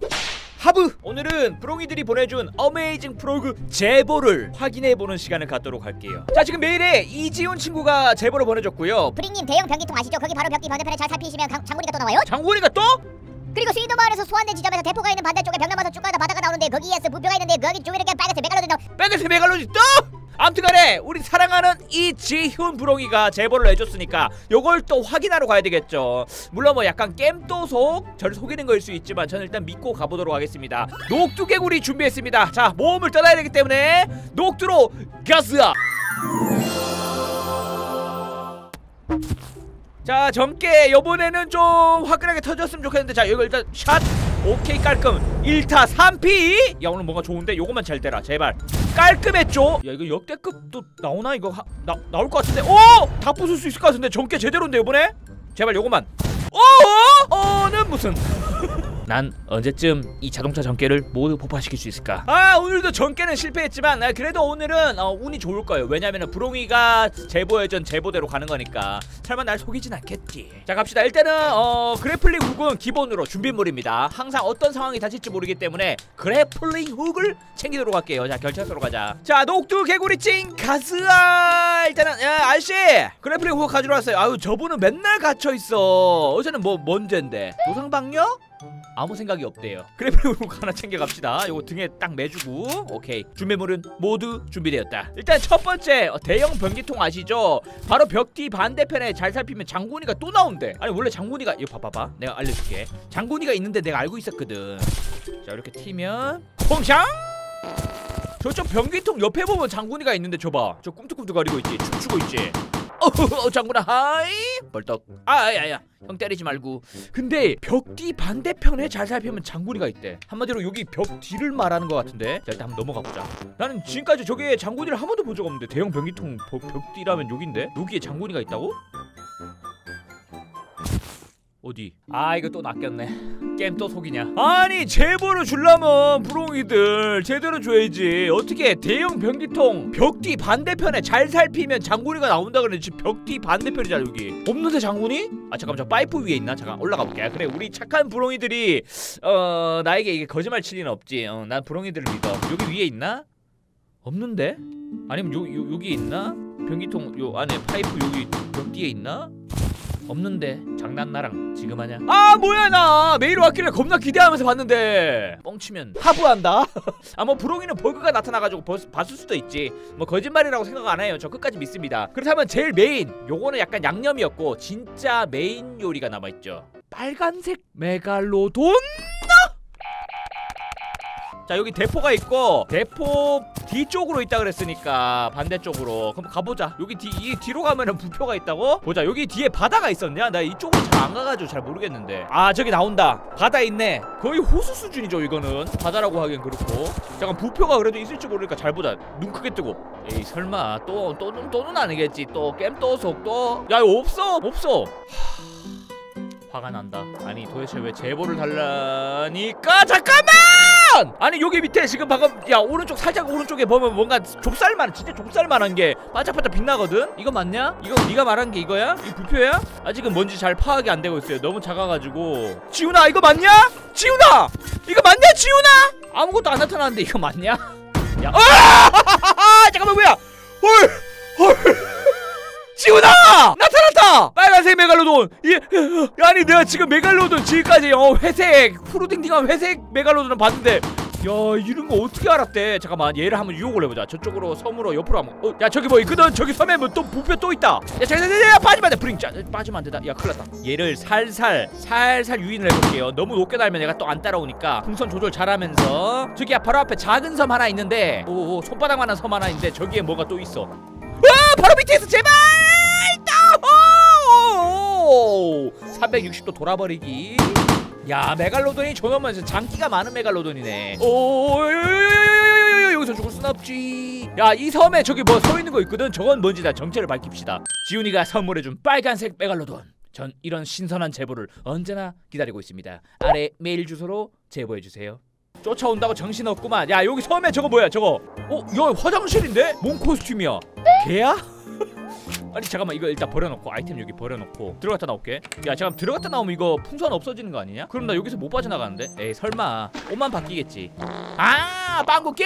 하브! 오늘은 브롱이들이 보내준 어메이징 프로그 제보를 확인해보는 시간을 갖도록 할게요. 자, 지금 메일에 이지훈 친구가 제보를 보내줬고요. 브링님 대형 변기통 아시죠? 거기 바로 벽뒤 반대편에 잘 살피시면 장군이가 또 나와요. 장군이가 또? 그리고 스위드 마을에서 소환된 지점에서 대포가 있는 반대쪽에 벽 넘어서 쭉 가다 바다가 나오는데 거기에서 부표가 있는데 거기 좀 이렇게 빨간색 메갈로돈 빨간색 메갈로돈 또? 아무튼간에 우리 사랑하는 이지훈 브롱이가 제보를 해줬으니까 요걸 또 확인하러 가야 되겠죠. 물론 뭐 약간 겜도속 저를 속이는 거일 수 있지만 저는 일단 믿고 가보도록 하겠습니다. 녹두개구리 준비했습니다. 자, 모험을 떠나야 되기 때문에 녹두로 가스야. 자, 점괘 요번에는 좀 화끈하게 터졌으면 좋겠는데, 자, 이거 일단 샷. 오케이, 깔끔. 1타 3피. 야, 오늘 뭔가 좋은데 요거만 잘 되라 제발. 깔끔했죠? 야, 이거 역대급도 나오나? 이거 나올 것 같은데. 오! 다 부술 수 있을 것 같은데. 점괘 제대로인데 요번에? 제발 요거만. 는 무슨 난 언제쯤 이 자동차 전개를 모두 폭파시킬 수 있을까? 아, 오늘도 전개는 실패했지만 그래도 오늘은 운이 좋을 거예요. 왜냐면은 브롱이가 제보해준 제보대로 가는 거니까 설마 날 속이진 않겠지. 자, 갑시다. 일단은 그래플링 훅은 기본으로 준비물입니다. 항상 어떤 상황이 닥칠지 모르기 때문에 그래플링 훅을 챙기도록 할게요. 자, 결착소로 가자. 자, 녹두 개구리 찡 가스아. 일단은 야, 아저씨 그래플링 훅 가지러 왔어요. 아유, 저분은 맨날 갇혀있어. 어제는 뭐 뭔젠데? 노상방뇨? 아무 생각이 없대요. 그래플링 훅 하나 챙겨갑시다. 요거 등에 딱 매주고. 오케이, 준비물은 모두 준비되었다. 일단 첫 번째 대형 변기통 아시죠? 바로 벽 뒤 반대편에 잘 살피면 장군이가 또 나온대. 아니, 원래 장군이가 이거 봐봐봐, 내가 알려줄게. 장군이가 있는데 내가 알고 있었거든. 자, 이렇게 튀면 콩샹. 저쪽 변기통 옆에 보면 장군이가 있는데 저봐, 저 꿈틀꿈틀 거리고 있지, 춤추고 있지. 장군아 하이. 벌떡. 야야, 형 때리지 말고. 근데 벽 뒤 반대편에 잘 살피면 장군이가 있대. 한마디로 여기 벽 뒤를 말하는 것 같은데. 자, 일단 한번 넘어가 보자. 나는 지금까지 저기에 장군이를 한 번도 본 적 없는데. 대형 변기통 벽 뒤라면 여긴데? 여기에 장군이가 있다고? 어디? 아, 이거 또 낚였네. 게임 또 속이냐? 아니, 제보를 주려면 브롱이들 제대로 줘야지. 어떻게 대형 변기통 벽 뒤 반대편에 잘 살피면 장군이가 나온다 그러는지. 벽 뒤 반대편이잖아 여기. 없는데 장군이? 아, 잠깐만, 저 파이프 위에 있나? 잠깐 올라가 볼게. 그래, 우리 착한 브롱이들이 나에게 이게 거짓말 칠 리는 없지. 난 브롱이들을 믿어. 여기 위에 있나? 없는데? 아니면 여기 있나? 변기통 요 안에 파이프 여기 벽 뒤에 있나? 없는데. 장난 나랑 지금 하냐? 아, 뭐야, 나 메일 왔길래 겁나 기대하면서 봤는데 뻥치면 하부한다. 아, 뭐 브롱이는 버그가 나타나가지고 봤을 수도 있지. 뭐 거짓말이라고 생각 안 해요. 저 끝까지 믿습니다. 그렇다면 제일 메인 요거는 약간 양념이었고 진짜 메인 요리가 남아있죠. 빨간색 메갈로돈. 자, 여기 대포가 있고 대포 뒤쪽으로 있다 그랬으니까 반대쪽으로 그럼 가보자. 여기 이 뒤로 가면은 부표가 있다고? 보자. 여기 뒤에 바다가 있었냐? 나 이쪽으로 잘 안 가가지고 잘 모르겠는데. 아, 저기 나온다. 바다 있네. 거의 호수 수준이죠 이거는. 바다라고 하기엔 그렇고. 잠깐, 부표가 그래도 있을지 모르니까 잘 보자. 눈 크게 뜨고. 에이, 설마 또는 아니겠지. 또 겜도속 또. 야, 이거 없어. 화가 난다. 아니, 도대체 왜 제보를 달라니까. 잠깐만! 아니, 여기 밑에 지금 방금 야, 오른쪽 살짝 오른쪽에 보면 뭔가 좁쌀만, 진짜 좁쌀만한 게 반짝반짝 빛나거든? 이거 맞냐? 이거 네가 말한 게 이거야? 이 부표야? 아직은 뭔지 잘 파악이 안 되고 있어요. 너무 작아가지고. 지훈아, 이거 맞냐? 지훈아! 이거 맞냐, 지훈아? 아무것도 안 나타나는데 이거 맞냐? 야, 잠깐만, 뭐야? 헐. 지훈아! 나타났다! 빨간색 메갈로돈! 아니, 내가 지금 메갈로돈 지금까지 회색 푸르딩딩한 회색 메갈로돈을 봤는데, 야, 이런 거 어떻게 알았대? 잠깐만, 얘를 한번 유혹을 해보자. 저쪽으로 섬으로 옆으로 한번. 야, 저기 뭐 있거든? 저기 섬에 뭐 또 부표 또 있다. 야, 잠깐, 빠지면 안 돼. 브링. 빠지면 안 된다. 야, 큰일 났다. 얘를 살살 유인을 해볼게요. 너무 높게 달면 얘가 또 안 따라오니까 풍선 조절 잘하면서. 저기 바로 앞에 작은 섬 하나 있는데, 손바닥만한 섬 하나 있는데 저기에 뭐가 또 있어. 바로 밑에서 제발! 360도 돌아버리기. 야, 메갈로돈이 저놈은 장기가 많은 메갈로돈이네. 여기서 죽을 순 없지. 야, 이 섬에 저기 뭐 서 있는 거 있거든. 저건 뭔지 다 정체를 밝힙시다. 지훈이가 선물해준 빨간색 메갈로돈. 전 이런 신선한 제보를 언제나 기다리고 있습니다. 아래 메일 주소로 제보해주세요. 쫓아온다고 정신없구만. 야, 여기 섬에 저거 뭐야 저거. 야, 화장실인데? 뭔 코스튬이야? 개야? 아니 잠깐만 이거 일단 버려놓고 아이템 여기 버려놓고 들어갔다 나올게. 야 잠깐 들어갔다 나오면 이거 풍선 없어지는 거 아니냐? 그럼 나 여기서 못 빠져나가는데? 에이 설마 옷만 바뀌겠지. 아 빵구경?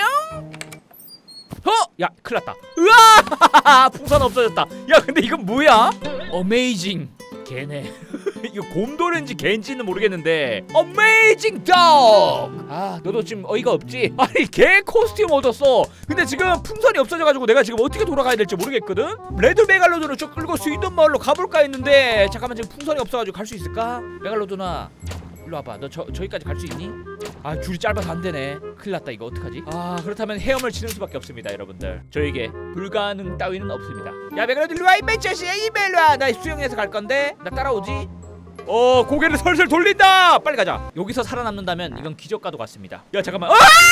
야 큰일났다. 으아 풍선 없어졌다. 야 근데 이건 뭐야? 어메이징 개네. 이거 곰돌인지 개인지는 모르겠는데 어메이징 덕! 아 너도 지금 어이가 없지? 아니 개 코스튬 얻었어. 근데 지금 풍선이 없어져가지고 내가 지금 어떻게 돌아가야 될지 모르겠거든? 레드 메갈로돈을 쭉 끌고 스윈돈 마을로 가볼까 했는데 잠깐만 지금 풍선이 없어가지고 갈 수 있을까? 메갈로돈아 일로 와봐. 너 저기까지 갈 수 있니? 아 줄이 짧아서 안 되네. 큰일 났다. 이거 어떡하지? 아 그렇다면 헤엄을 치는 수밖에 없습니다 여러분들. 저에게 불가능 따위는 없습니다. 야 메갈로돈 일로 와 이메 자식아 이메 일로 와. 나 수영해서 갈 건데 나 따라오지? 고개를 설설 돌린다. 빨리 가자. 여기서 살아남는다면 이건 기적과도 같습니다. 야 잠깐만.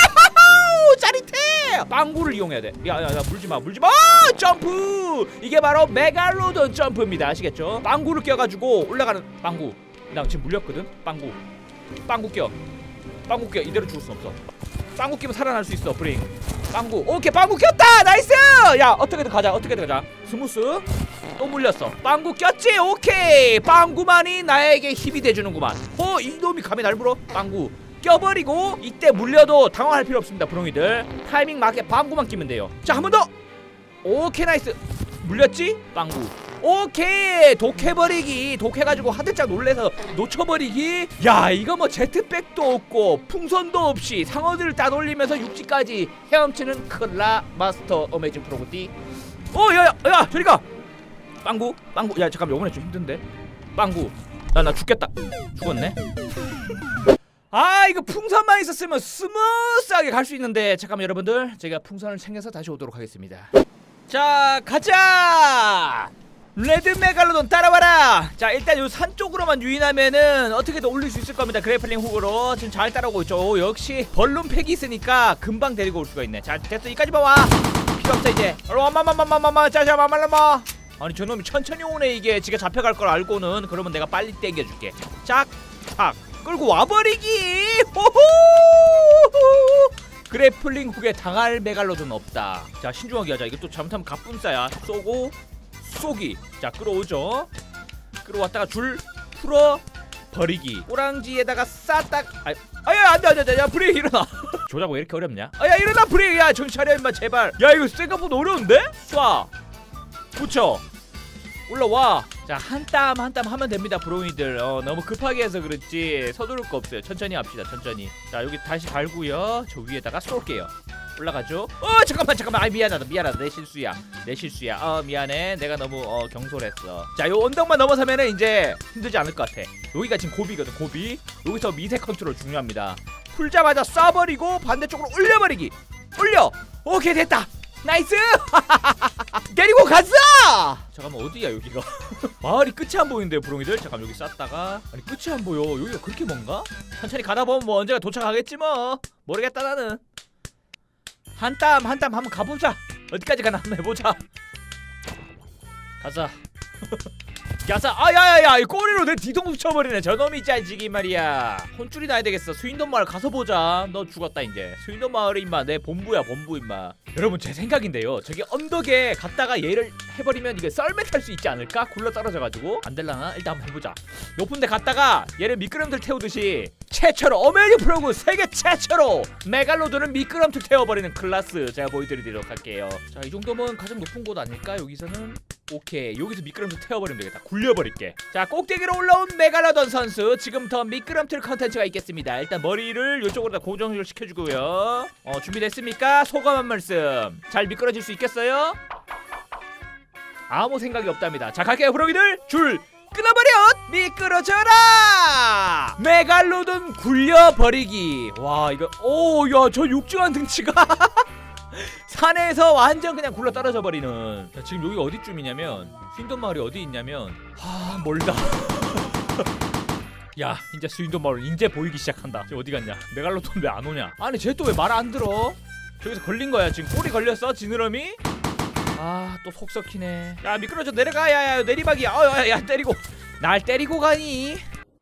짜릿해. 빵구를 이용해야 돼. 야야야 물지마 물지마. 점프. 이게 바로 메갈로돈 점프입니다. 아시겠죠? 빵구를 껴가지고 올라가는 빵구. 나 지금 물렸거든? 빵구 껴. 빵구 껴. 이대로 죽을 순 없어. 빵구 끼면 살아날 수 있어. 브링. 빵구. 오케이 빵구 꼈다. 나이스. 야 어떻게든 가자. 스무스. 또 물렸어. 빵구 꼈지? 오케이. 빵구만이 나에게 힘이 돼주는구만. 이놈이 감히 날 물어? 빵구 껴버리고 이때 물려도 당황할 필요 없습니다 브롱이들. 타이밍 맞게 빵구만 끼면 돼요. 자 한 번 더. 오케이 나이스. 물렸지? 빵구. 오케이 독해버리기. 독해가지고 하들짝 놀래서 놓쳐버리기. 야 이거 뭐 제트백도 없고 풍선도 없이 상어들을 따돌리면서 육지까지 헤엄치는 클라 마스터 어메이징 프로그티. 야야 저리가. 빵구 야 잠깐만 요번에 좀 힘든데. 빵구 나 죽겠다. 죽었네. 아 이거 풍선만 있었으면 스무스하게 갈 수 있는데 잠깐만 여러분들 제가 풍선을 챙겨서 다시 오도록 하겠습니다. 자 가자. 레드 메갈로돈 따라와라. 자 일단 요 산 쪽으로만 유인하면은 어떻게든 올릴 수 있을 겁니다. 그래플링 훅으로 지금 잘 따라오고 있죠. 역시 벌룬 팩이 있으니까 금방 데리고 올 수가 있네. 자 됐어 이까지만 와. 필요 없어 이제. 마마마마마마마 자자 마말라마. 아니 저놈이 천천히 오네. 이게 지가 잡혀갈 걸 알고는. 그러면 내가 빨리 땡겨줄게. 짝착 끌고 와버리기. 호호. 그래플링 훅에 당할 메갈로돈 없다. 자 신중하게 하자. 이거 또 잘못하면 갑분싸야. 쏘고 쏘기. 자 끌어오죠. 끌어왔다가 줄 풀어 버리기. 꼬랑지에다가 쌌딱. 아야 안돼. 야 브레이크 일어나. 조작 왜 이렇게 어렵냐? 야 일어나 브레이크. 야 정신 차려 임마 제발. 야 이거 생각보다 어려운데? 쏴 붙여 올라와. 자 한 땀 한 땀 하면 됩니다 브로이들. 너무 급하게 해서 그렇지 서두를 거 없어요. 천천히 합시다 천천히. 자 여기 다시 갈고요. 저 위에다가 쏠게요. 올라가죠. 잠깐만. 아 미안하다 내 실수야. 미안해. 내가 너무 경솔했어. 자 요 언덕만 넘어서면은 이제 힘들지 않을 것 같아. 여기가 지금 고비거든. 고비. 여기서 미세 컨트롤 중요합니다. 풀자마자 쏴버리고 반대쪽으로 올려버리기. 올려. 오케이 됐다. 나이스. 데리고 갔어. 잠깐만 어디야 여기가? 마을이 끝이 안 보이는데요 브롱이들. 잠깐 여기 쌌다가. 아니 끝이 안 보여. 여기가 그렇게 먼가? 천천히 가다 보면 뭐 언제가 도착하겠지 뭐. 모르겠다 나는. 한 땀 한번 가보자. 어디까지 가나 한번 해보자. 가자. 야사. 야야야 꼬리로 내 뒤통수 쳐버리네 저놈이 짜지기 말이야. 혼쭐이 나야 되겠어. 스윈돈 마을 가서 보자. 너 죽었다 이제. 스윈돈 마을이 임마 내 본부야 본부 임마. 여러분 제 생각인데요 저기 언덕에 갔다가 얘를 해버리면 이게 썰매 탈 수 있지 않을까? 굴러 떨어져가지고 안될라나? 일단 한번 해보자. 높은 데 갔다가 얘를 미끄럼틀 태우듯이 최초로 어메이징 프로그 세계 최초로 메갈로돈을 미끄럼틀 태워버리는 클래스 제가 보여드리도록 할게요. 자 이 정도면 가장 높은 곳 아닐까? 여기서는 오케이 여기서 미끄럼틀 태워버리면 되겠다. 굴려버릴게. 자 꼭대기로 올라온 메갈로돈 선수 지금부터 미끄럼틀 컨텐츠가 있겠습니다. 일단 머리를 이쪽으로 다 고정을 시켜주고요. 준비됐습니까? 소감 한 말씀. 잘 미끄러질 수 있겠어요? 아무 생각이 없답니다. 자 갈게요 브로기들. 줄 끊어버려. 미끄러져라. 메갈로돈 굴려버리기. 와 이거 야 저 육중한 등치가 산에서 완전 그냥 굴러 떨어져 버리는. 자, 지금 여기가 어디쯤이냐면 스윈돈 마을이 어디 있냐면 멀다. 야 이제 스윈돈 마을은 이제 보이기 시작한다. 지금 어디 갔냐? 메갈로돈 왜 안 오냐? 아니 쟤 또 왜 말 안 들어? 저기서 걸린 거야 지금. 꼬리 걸렸어 지느러미. 또 속 썩히네. 야 미끄러져 내려가. 야야 내리막이야. 야 때리고 날 때리고 가니?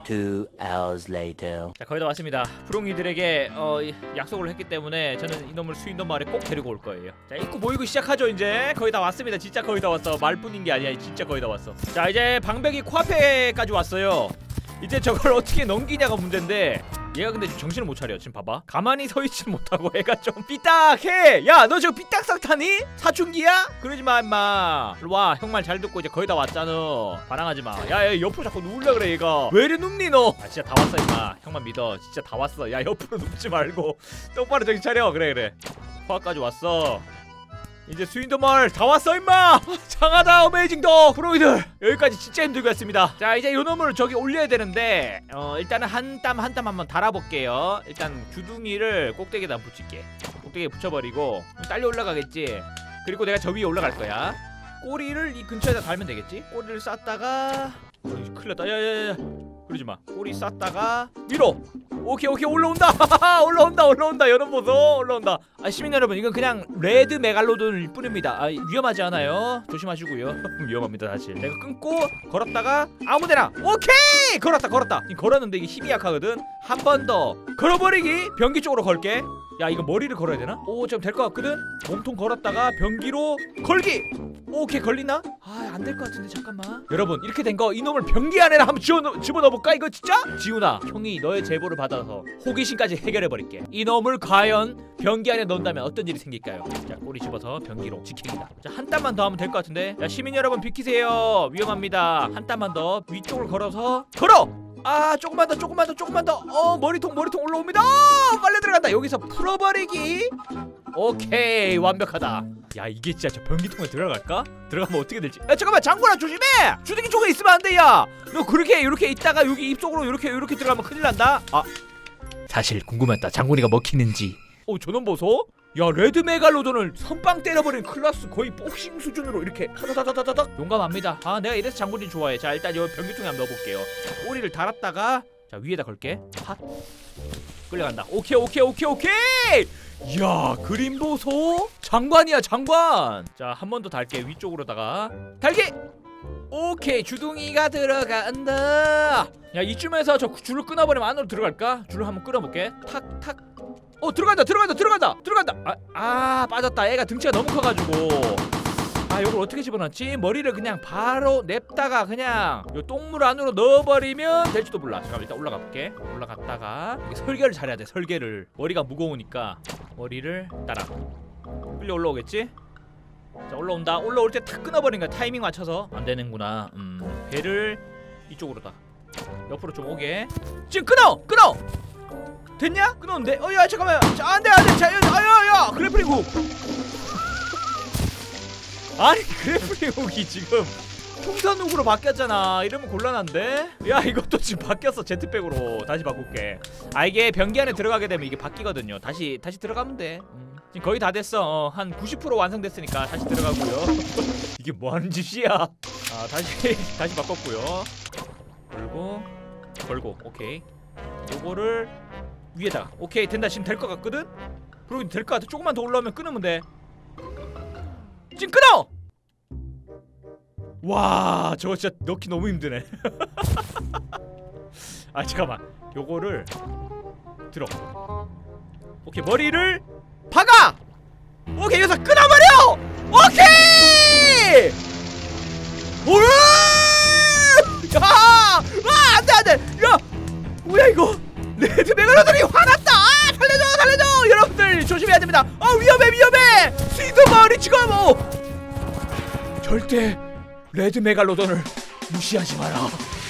2 hours later. 자, 거의 다 왔습니다. 부롱이들에게 약속을 했기 때문에 저는 이놈을 수인도 마을에 꼭 데리고 올 거예요. 자, 입구 모이고 시작하죠. 이제 거의 다 왔습니다. 진짜 거의 다 왔어. 말뿐인 게 아니야. 진짜 거의 다 왔어. 자, 이제 방벽이 코앞에까지 왔어요. 이제 저걸 어떻게 넘기냐가 문제인데, 얘가 근데 지금 정신을 못 차려. 지금 봐봐, 가만히 서 있지는 못하고 애가 좀 삐딱해. 야, 너 지금 삐딱싹 타니? 사춘기야? 그러지마 임마. 일로와. 형 말 잘 듣고 이제 거의 다 왔잖아. 반항하지마. 야, 옆으로 자꾸 누우려 그래. 얘가 왜 이리 눕니 너? 아, 진짜 다 왔어 임마. 형만 믿어. 진짜 다 왔어. 야, 옆으로 눕지 말고 똑바로 정신 차려. 그래. 코앞까지 왔어. 이제 수인도 마을 다 왔어 임마. 장하다 어메이징도. 프로이들 여기까지 진짜 힘들게 했습니다. 자, 이제 요놈을 저기 올려야 되는데 일단은 한 땀 한 땀 한번 달아볼게요. 일단 주둥이를 꼭대기에다 붙일게. 꼭대기에 붙여버리고 딸려 올라가겠지. 그리고 내가 저 위에 올라갈 거야. 꼬리를 이 근처에다 달면 되겠지. 꼬리를 쌌다가 큰일 났다. 야야야, 그러지마. 꼬리 쌌다가 위로. 오케이 올라온다. 올라온다. 여러분 보소. 올라온다. 아, 시민 여러분, 이건 그냥 레드 메갈로돈일 뿐입니다. 아, 위험하지 않아요. 조심하시고요. 위험합니다 사실. 내가 끊고 걸었다가 아무데나. 오케이 걸었다. 걸었는데 이게 힘이 약하거든. 한 번 더 걸어버리기. 변기 쪽으로 걸게. 야, 이거 머리를 걸어야 되나? 오, 좀 될 것 같거든. 몸통 걸었다가 변기로 걸기. 오케이, 걸리나? 아, 안 될 것 같은데. 잠깐만. 여러분, 이렇게 된 거 이놈을 변기 안에나 한번 집어넣어볼까? 이거 진짜? 지훈아, 형이 너의 제보를 받아서 호기심까지 해결해버릴게. 이놈을 과연 변기 안에 넣는다면 어떤 일이 생길까요? 자, 꼬리 집어서 변기로 직행이다. 자, 한 땀만 더 하면 될 것 같은데. 자, 시민 여러분 비키세요. 위험합니다. 한 땀만 더 위쪽으로 걸어서 걸어! 아, 조금만 더. 머리통 올라옵니다. 빨리 들어간다. 여기서 풀어버리기. 오케이, 완벽하다. 야, 이게 진짜 저 변기통에 들어갈까? 들어가면 어떻게 될지. 야, 잠깐만, 장군아 조심해. 주둥이 쪽에 있으면 안 돼. 야, 너 그렇게 이렇게 있다가 여기 입 속으로 이렇게 들어가면 큰일 난다. 아, 사실 궁금했다. 장군이가 먹히는지. 저놈 보소. 야, 레드 메갈로돈을 선빵 때려버린 클라스 거의 복싱 수준으로 이렇게 타다다다다닥. 용감합니다. 아, 내가 이래서 장군이 좋아해. 자, 일단 요 변기통에 한번 넣어볼게요. 꼬리를 달았다가 자, 위에다 걸게. 핫. 끌려간다. 오케이. 이야, 그림 보소. 장관이야, 장관. 자, 한 번 더 달게. 위쪽으로다가 달기. 오케이, 주둥이가 들어간다. 야, 이쯤에서 저 줄을 끊어버리면 안으로 들어갈까? 줄을 한번 끊어볼게. 탁탁. 들어간다. 아, 빠졌다. 애가 등치가 너무 커가지고. 아, 이걸 어떻게 집어넣지? 머리를 그냥 바로 냅다가 그냥 요 똥물 안으로 넣어버리면 될지도 몰라. 잠깐만, 일단 올라가 볼게. 올라갔다가 설계를 잘해야 돼. 설계를. 머리가 무거우니까 머리를 따라 끌려 올라오겠지? 자, 올라온다. 올라올 때 탁 끊어버린 거야. 타이밍 맞춰서. 안 되는구나. 배를 이쪽으로다. 옆으로 좀 오게. 지금 끊어. 됐냐? 끊었는데? 야, 잠깐만. 자, 안돼. 자, 야, 그래플링 훅. 아니, 그래플링 훅이 지금 풍선 훅으로 바뀌었잖아. 이러면 곤란한데? 야, 이것도 지금 바뀌었어. 제트백으로. 다시 바꿀게. 아, 이게 변기 안에 들어가게 되면 이게 바뀌거든요. 다시 들어가면 돼. 지금 거의 다 됐어. 한 90% 완성됐으니까 다시 들어가고요. 이게 뭐하는 짓이야? 아, 다시 바꿨고요. 걸고. 오케이. 요거를 위에다. 오케이, 된다. 지금 될 것 같거든? 그리고 될 것 같아. 조금만 더 올라오면 끊으면 돼. 지금 끊어! 와, 저거 진짜 넣기 너무 힘드네. 아, 잠깐만. 요거를 들어. 오케이, 머리를 박아! 오케이, 여기서 끊어버려! 오케이! 오으! 야! 안돼! 야! 뭐야 이거? 레드 메갈로돈이 화났다! 아, 살려줘! 여러분들 조심해야 됩니다. 위험해! 스위드 마을이 지금 절대 레드 메갈로돈을 무시하지 마라.